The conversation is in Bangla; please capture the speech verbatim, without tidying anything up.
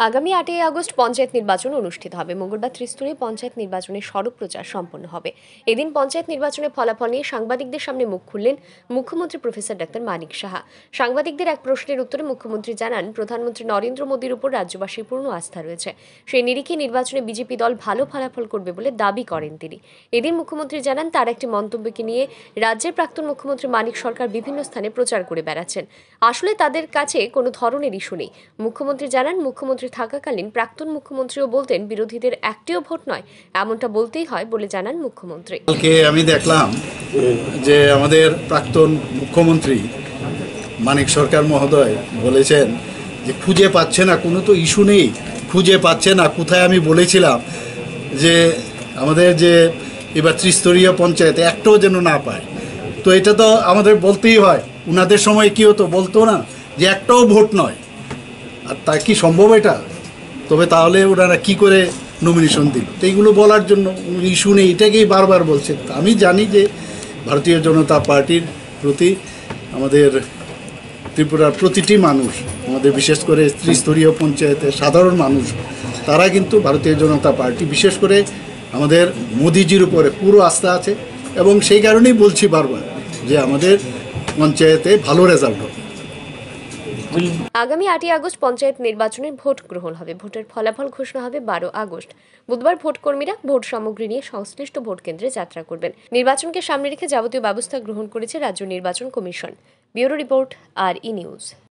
আগামী আটই আগস্ট পঞ্চায়েত নির্বাচন অনুষ্ঠিত হবে। মঙ্গলবার ত্রিস্তরীয় পঞ্চায়েত নির্বাচনের সড়ক প্রচার সম্পন্ন হবে। এদিন পঞ্চায়েত নির্বাচনের ফলাফল নিয়ে সাংবাদিকদের সামনে মুখ খুললেন মুখ্যমন্ত্রী প্রফেসর ডাক্তার মানিক সাহা। সাংবাদিকদের এক প্রশ্নের উত্তরে মুখ্যমন্ত্রী জানান, প্রধানমন্ত্রী নরেন্দ্র মোদীর উপর রাজ্যবাসীর পূর্ণ আস্থা রয়েছে। সেই নিরিখে নির্বাচনে বিজেপি দল ভালো ফলাফল করবে বলে দাবি করেন তিনি। এদিন মুখ্যমন্ত্রী জানান, তার একটি মন্তব্যকে নিয়ে রাজ্যের প্রাক্তন মুখ্যমন্ত্রী মানিক সরকার বিভিন্ন স্থানে প্রচার করে বেড়াচ্ছেন। আসলে তাদের কাছে কোনো ধরনের ইস্যু নেই। মুখ্যমন্ত্রী জানান, মুখ্যমন্ত্রী থাকাকালীন প্রাক্তন মুখ্যমন্ত্রীও বলতেন বিরোধীদের একটিও ভোট নয়, এমনটা বলতেই হয় বলে জানান মুখ্যমন্ত্রী। কালকে আমি দেখলাম যে আমাদের প্রাক্তন মুখ্যমন্ত্রী মানিক সরকার মহোদয় বলেছেন যে খুঁজে পাচ্ছে না, কোনো তো ইস্যু নেই, খুঁজে পাচ্ছে না কোথায় আমি বলেছিলাম যে আমাদের যে এবার ত্রিস্তরীয় পঞ্চায়েত একটাও যেন না পায়। তো এটা তো আমাদের বলতেই হয়। উনাদের সময় কি হতো, বলতো না যে একটাও ভোট নয়। আর তা কি সম্ভব এটা? তবে তাহলে ওনারা কি করে নমিনেশন দিল? তো এইগুলো বলার জন্য ইস্যু নেই, এটাকেই বারবার বলছেন। আমি জানি যে ভারতীয় জনতা পার্টির প্রতি আমাদের ত্রিপুরার প্রতিটি মানুষ, আমাদের বিশেষ করে ত্রিস্তরীয় পঞ্চায়েতের সাধারণ মানুষ, তারা কিন্তু ভারতীয় জনতা পার্টি, বিশেষ করে আমাদের মোদিজির উপরে পুরো আস্থা আছে। এবং সেই কারণেই বলছি বারবার যে আমাদের পঞ্চায়েতে ভালো রেজাল্ট হবে। আগামী আটই আগস্ট পঞ্চায়েত নির্বাচনের ভোট গ্রহণ হবে। ভোটের ফলাফল ঘোষণা হবে বারো আগস্ট। বুধবার ভোট কর্মীরা ভোট সামগ্রী নিয়ে সংশ্লিষ্ট ভোট কেন্দ্রে যাত্রা করবেন। নির্বাচনকে সামনে রেখে যাবতীয় ব্যবস্থা গ্রহণ করেছে রাজ্য নির্বাচন কমিশন। Bureau report, R E news.